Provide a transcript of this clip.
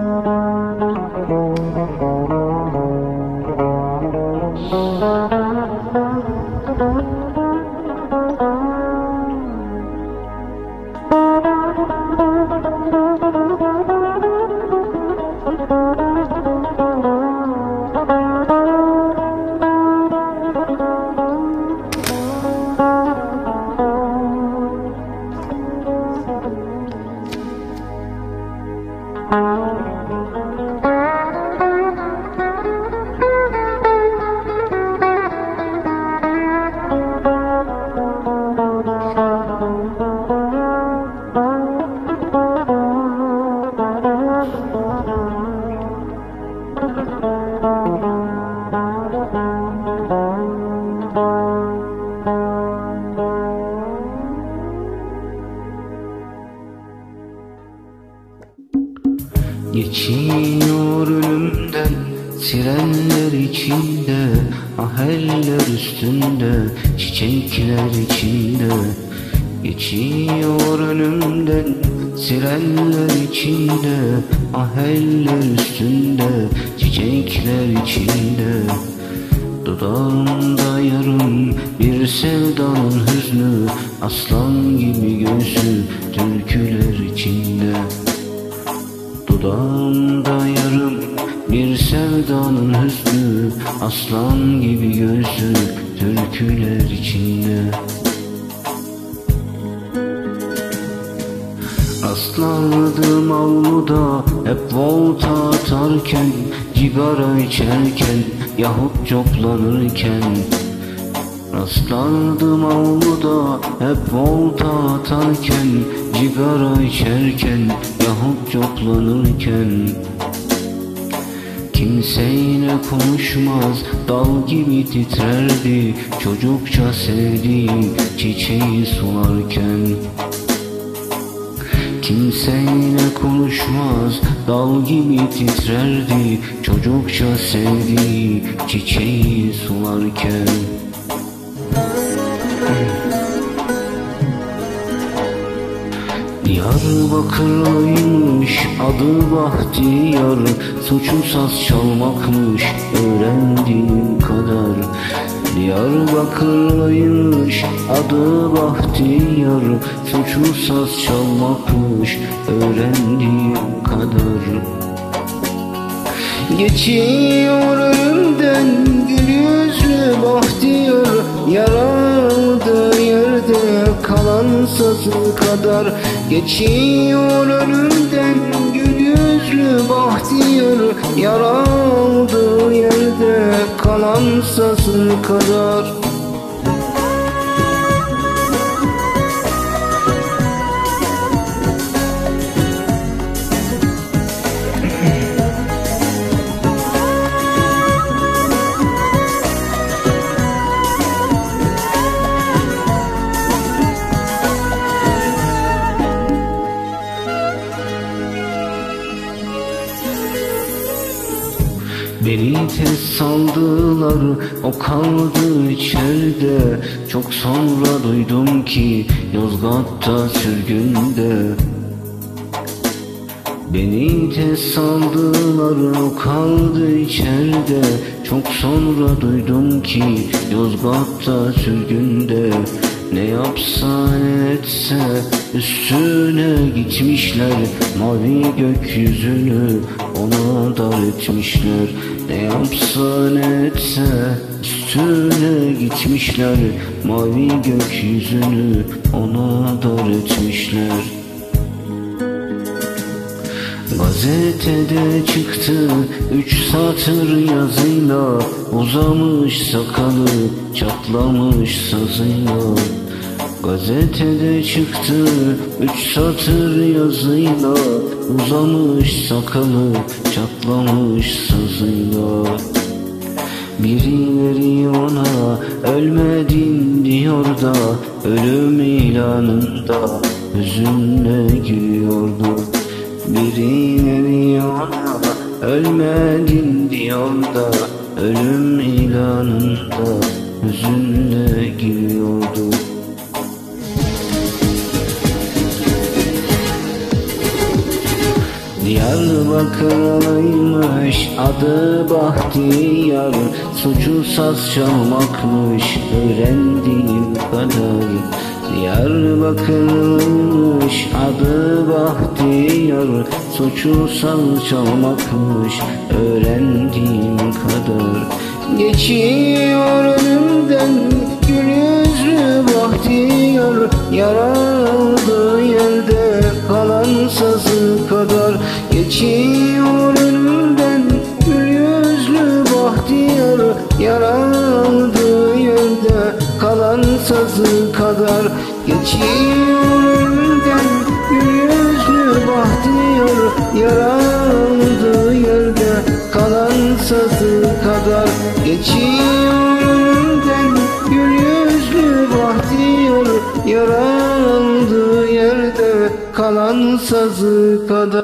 Geçiyor önümden sirenler içinde, aheller üstünde, çiçekler içinde. Geçiyor önümden sirenler içinde, aheller üstünde, çiçekler içinde. Dudağımda yarım bir sevdanın hüznü, aslan gibi göğsü türküler içinde. Dudağımda yarım bir sevdanın hüznü, aslan gibi göğsü türküler içinde. Rastladım avluda hep volta atarken, cigara içerken yahut coplanırken. Rastladım avluda hep volta atarken, cigara içerken yahut coplanırken. Kimseyle konuşmaz, dal gibi titrerdi çocukça sevdiğim çiçeği sularken. Kimseyle konuşmaz, dal gibi titrerdi çocukça sevdiğim çiçeği sularken. Diyarbakırlıymış adı Bahtiyar, suçu saz çalmakmış öğrendiğim kadar. Diyarbakırlıymış adı Bahtiyar, suçu saz çalmakmış öğrendiğim kadar. Geçiyor önümden gül yüzlü Bahtiyar, yaralı yerde kalan sazı kadar. Geçiyor önümden gül yüzlü Bahtiyar, yaralı yerde kalan sazı kadar. Beni tez saldılar, o kaldı içeride. Çok sonra duydum ki Yozgat'ta sürgünde. Beni tez saldılar, o kaldı içeride. Çok sonra duydum ki Yozgat'ta sürgünde. Ne yapsa ne etse üstüne gitmişler, mavi gökyüzünü ona dar etmişler. Ne yapsa ne etse üstüne gitmişler, mavi gökyüzünü ona dar etmişler. Gazetede çıktı 3 satır yazıyla, uzamış sakalı çatlamış sazıyla. Gazetede çıktı 3 satır yazıyla, uzamış sakalı çatlamış sazıyla. Birileri ona ölmedin diyor da, ölüm ilanında hüzünle gülüyordu. Birileri ona ölmedin diyor da, ölüm ilanında hüzünle gülüyordu. Diyarbakırlıymış, adı Bahtiyar, suçu saz çalmakmış öğrendiğim kadar. Diyarbakırlıymış, adı Bahtiyar, suçu saz çalmakmış öğrendiğim kadar. Geçiyor önümden gül yüzlü Bahtiyar, yaraldığı yerde kalan sazı kadar. Geçiyor önümden gül yüzlü Bahtiyar, yaraldığı yerde kalan sazı kadar. Geçiyor önümden gül yüzlü Bahtiyar, yaraldığı yerde kalan sazı kadar. Geçiyor önümden gül yüzlü Bahtiyar, yaraldığı yerde kalan sazı kadar.